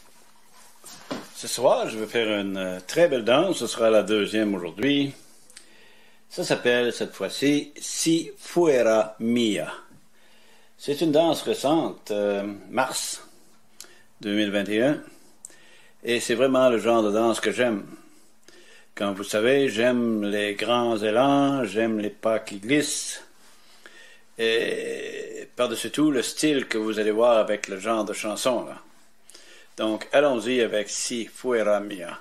Ce soir, je vais faire une très belle danse. Ce sera la deuxième aujourd'hui. Ça s'appelle, cette fois-ci, Si Fuera Mia. C'est une danse récente, mars 2021. Et c'est vraiment le genre de danse que j'aime. Comme vous savez, j'aime les grands élans, j'aime les pas qui glissent. Et par-dessus tout, le style que vous allez voir avec le genre de chanson, là. Donc, allons-y avec Si Fuera Mia.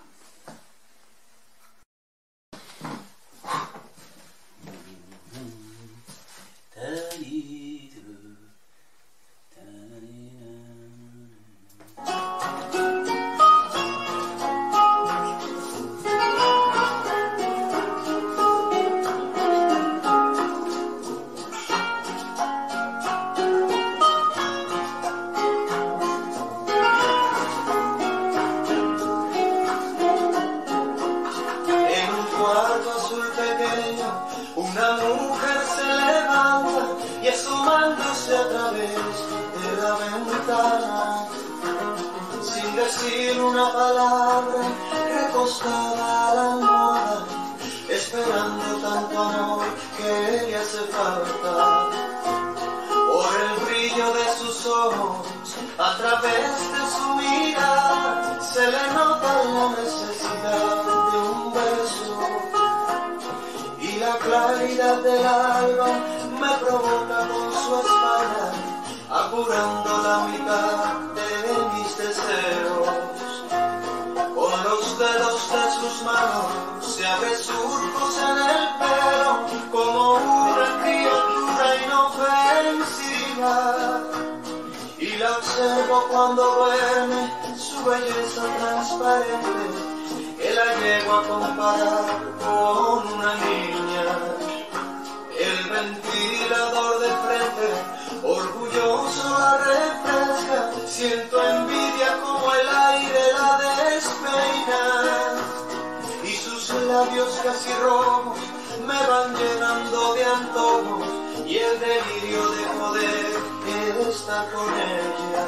Una mujer se levanta y asomándose a través de la ventana, sin decir una palabra, recostada a la almohada, esperando tanto amor que le hace falta. Por el brillo de sus ojos, a través de su mirada, se le nota la necesidad de un beso. Y la claridad del alba me provoca con su espalda, apurando la mitad de mis deseos. Con los dedos de sus manos se abre surcos en el pelo, como una criatura inofensiva. Y la observo cuando duerme, su belleza transparente, que la llego a comparar con una niña. El ventilador de frente, orgulloso la refresca, siento envidia como el aire la despeina. Y sus labios casi rojos me van llenando de antojos, y el delirio de poder estar con ella.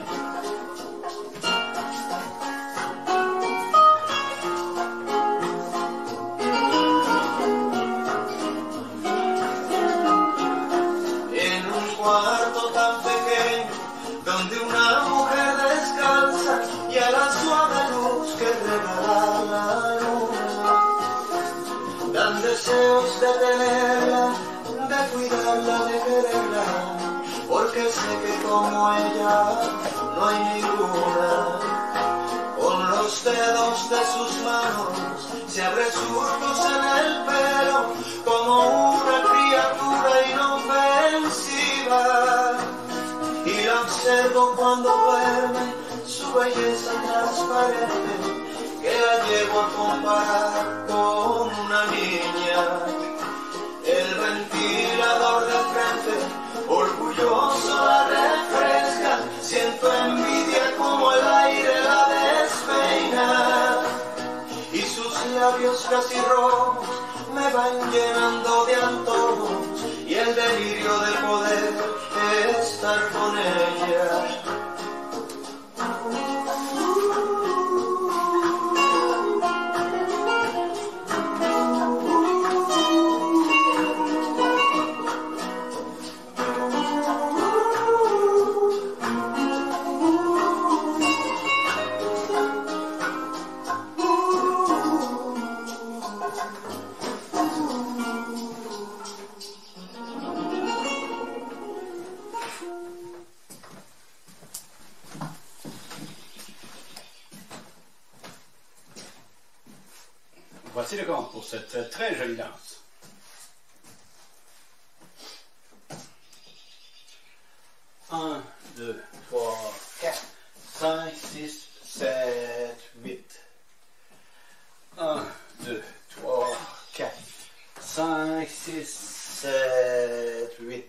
Cuarto tan pequeño, donde una mujer descansa, y a la suave luz que regala la luna, dan deseos de tenerla, de cuidarla, de quererla, porque sé que como ella no hay ninguna. Con los dedos de sus manos se abre surcos en el pelo, como una criatura inofensiva. Y la observo cuando duerme, su belleza transparente, que la llevo a comparar con una niña. El ventilador de frente, orgulloso la refresca, siento envidia como el aire la despeina. Y sus labios casi rojos me van llenando de antojos, y el delirio de poder estar con ella. Voici le compte pour cette très jolie danse. 1, 2, 3, 4, 5, 6, 7, 8. 1, 2, 3, 4, 5, 6, 7, 8.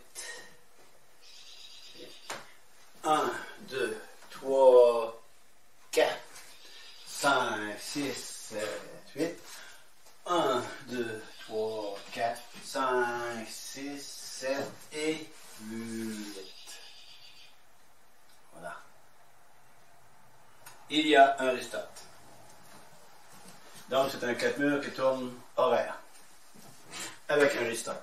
1, 2, 3, 4, 5, 6, 7, 8. 1, 2, 3, 4, 5, 6, 7 et 8. Voilà. il y a un restart. Donc, c'est un 4 murs qui tourne horaire, avec un restart.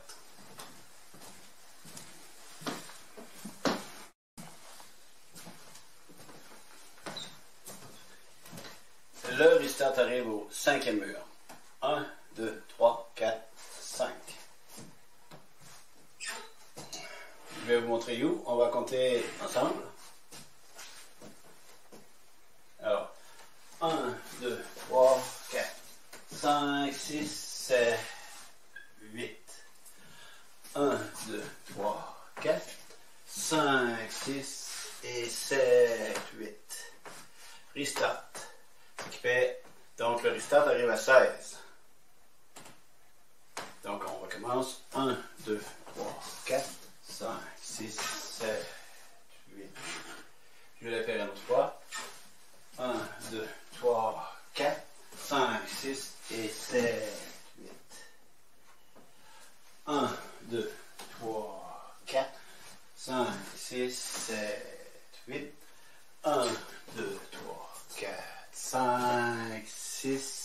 Le restart arrive au 5e mur. 1, 2, 3, 4, 5. Je vais vous montrer où. On va compter ensemble. Alors, 1, 2, 3, 4, 5, 6, 7, 8. 1, 2, 3, 4, 5, 6 et 7, 8. Restart. Donc le restart arrive à 16. Donc on recommence. 1, 2, 3, 4, 5, 6, 7, 8. Je vais le faire une autre fois. 1, 2, 3, 4, 5, 6 et 7, 8. 1, 2, 3, 4, 5, 6, 7, 8. 1, 2, 3, 4, 5, 6,